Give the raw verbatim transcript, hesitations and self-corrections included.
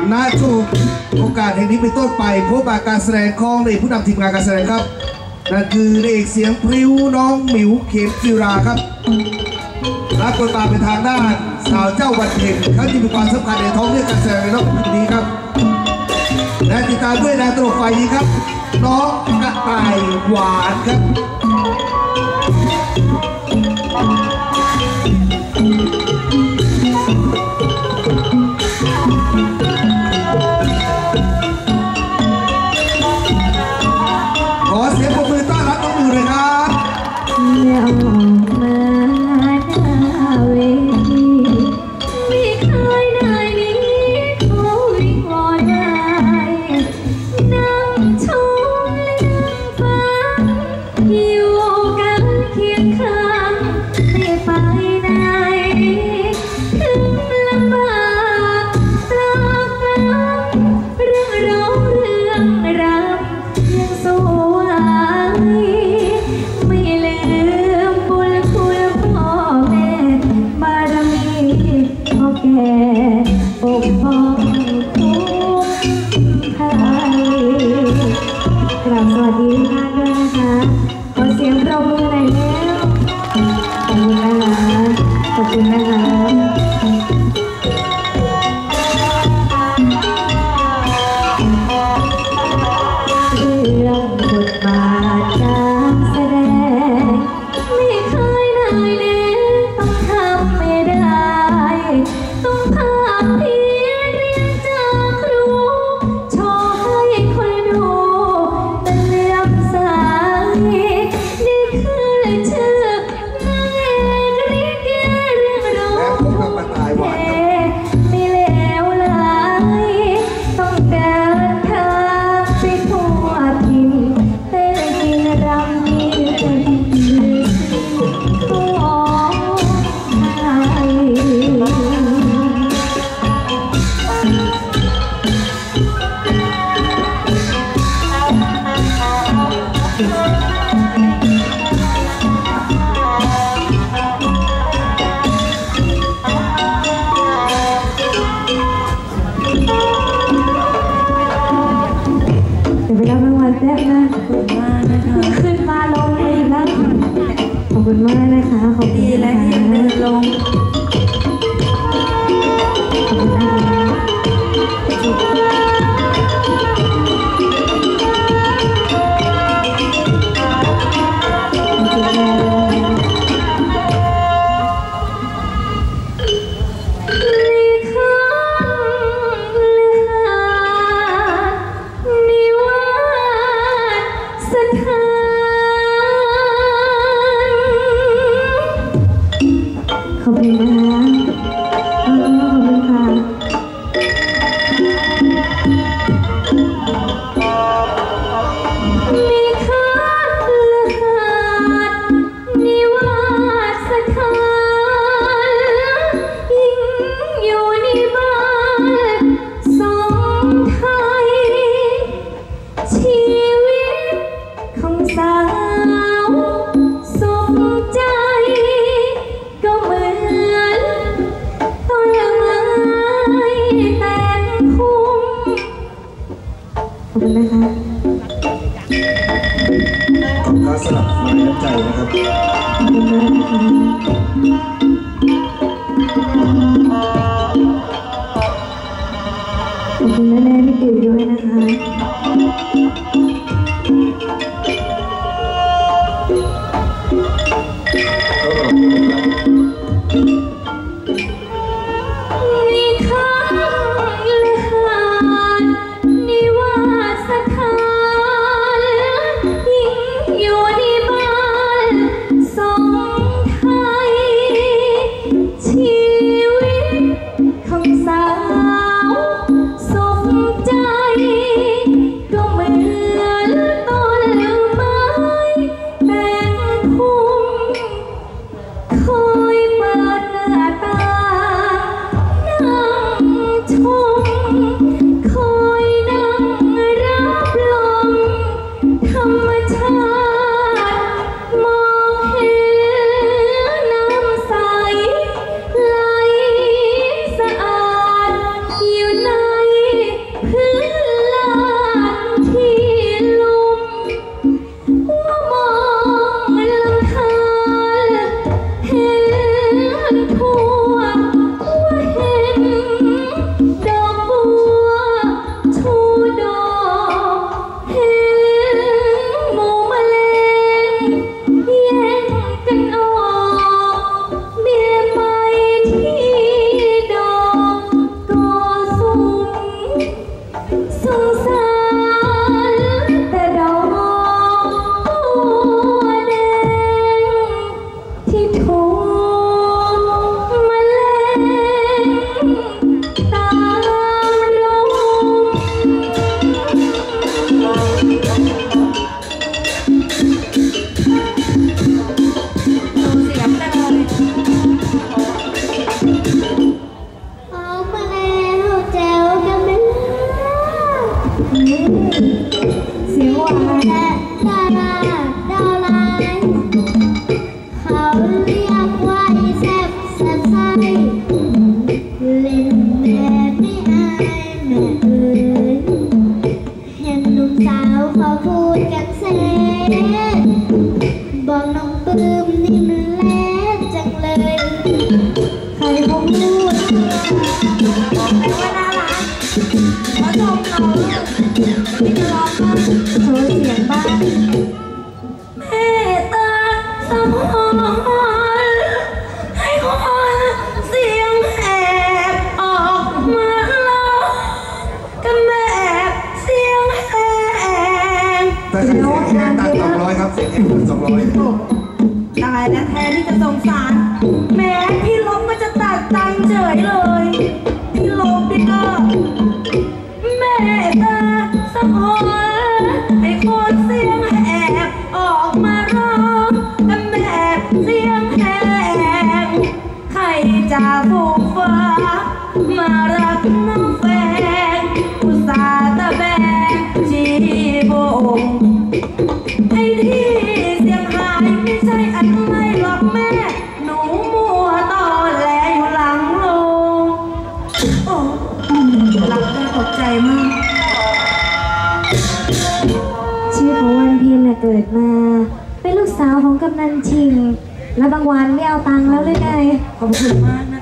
ณช่วงโอกาสแห่งนี้เป็นต้นไปพบกับการแสดงของในผู้นำทีมงานการแสดงครับนั่นคือเอกเสียงพริ้วน้องหมิวเข็มจิราครับรับบทบาทเป็นทางด้านสาวเจ้าวันเพ็ญเขาที่มีความสำคัญในท้องเรื่องการแสดงในรอบนี้ครับและติดตามด้วยนางตลกไฟนี้ครับน้องกระต่ายหวานครับขอเสียงปรบมือต้อนรับน้องหมิวเลยครับอย่าออกมาหน้าเวทีไม่เคยได้นี้เขาวิงวอนได้นั่งชมและนั่งฟังอยู่กันเคียงข้างไม่ไปไหนถึงลำบากตรากตรำเรื่องร้องเรื่องรำยังสู้ไหวไม่ลืมบุญคุณพ่อแม่บารมีพ่อแก่ปกป้องคุ้มภัยกราบสวัสดีท่านด้วยนะคะขอเสียงปรบมือหน่อยแล้วขอบคุณนะคะขอบคุณนะคะเรื่องบทบาทการแสดงไม่เคยได้เลยต้องทำไม่ได้ต้องพาพี่เรียนจากครูโชว์ให้คนดูแต่เลื่อมใสนี่คือชื่อนางเอกลิเกเรื่องร้องไม่เลวไหลต้องเดินทางไปทั่วถิ่นเต้นกินรำนี่คือของไทยเดี๋ยวไปรับรางวัลแป๊บนะขอบคุณมากนะคะขึ้นมาลงอีกแล้วขอบคุณมากนะคะขอบคุณและที่ยังเดินลงขอบคุณนะคะขอบคุณนะคะขอบคุณค่ะมีค่าและขาดนิวาสถานยิ่งอยู่ในบ้านสองไทยชีวิตของสาวสมใจก็เหมือนต้นไม้แต่งพุ่มขอบคุณนะคะขอบคุณสำหรับแรงน้ำใจนะครับขอบคุณมากนะคะขอบคุณแม่ๆพี่ติ๋วด้วยนะคะมีค่าและขาดนิวาสถานยิ่งอยู่ในบ้านสองไทยชีวิตของสาวสมใจก็เหมือนเสียงหวานและดาราดาวไลน์เขาเรียกว่าไอ้แซ่บแซ่บไส้เล่นแบบไม่อายแม่เอ๋ยเห็นหนุ่มสาวเขาพูดกันเซ่บอกน้องปลื้มนี่มันแล้จังเลยใครคงพูดบอกไปว่าน่ารักขอชมเขาไม่จะร้องบ้างโชว์เสียงบ้างเมตตาสมรให้คนเสียงแหบออกมาร้องกับแม่เสียงแหบแต่เสียงแค่ตัดสองร้อยครับเสียงแค่ตัดสองร้อยตายแล้วแทนที่จะสงสารแม้พี่ลบก็จะตัดตังค์เฉยเลยพี่ลบนี่ก็แม่ตาสมรให้คนเสียงแหบออกมาร้องกับแม่เสียงแหบใครจะผูกฟ้ามารักน้องแฟนอุตส่าห์ตะแบงชีโบงไอ้ที่เสียงหายไม่ใช่อันไม่หรอกแม่หนูมัวตอแหลอยู่หลังโลงโอ้รักได้ตกใจมากชื่อของวันเพ็ญน่ะเกิดมาเป็นลูกสาวของกำนันชิงแล้วบางวันไม่เอาตังค์แล้วเลยไงขอบคุณมาก